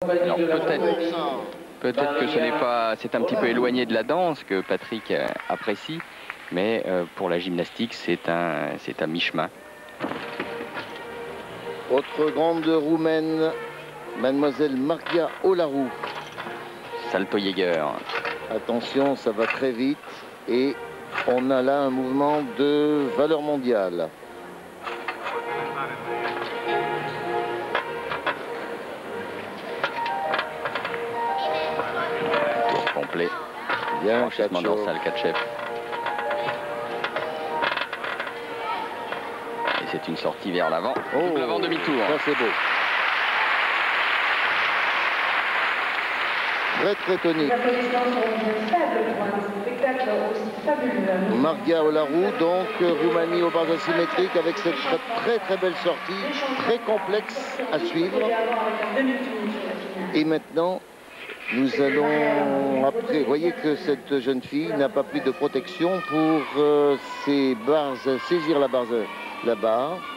Alors peut-être que ce n'est pas, c'est un petit peu éloigné de la danse que Patrick apprécie, mais pour la gymnastique, c'est un mi-chemin. Autre grande roumaine, mademoiselle Margia Olaru. Salto Jäger. Attention, ça va très vite et on a là un mouvement de valeur mondiale. Tour complet. Bien, Franchissement dorsal Katchev. Et c'est une sortie vers l'avant. Oh, L'avant demi-tour. Ça c'est beau. Très très tonique. Margia Olaru, donc Roumanie aux barres asymétriques avec cette très très belle sortie, très complexe à suivre. Et maintenant, nous allons, après, vous voyez que cette jeune fille n'a pas pris de protection pour ses barres, saisir la barre.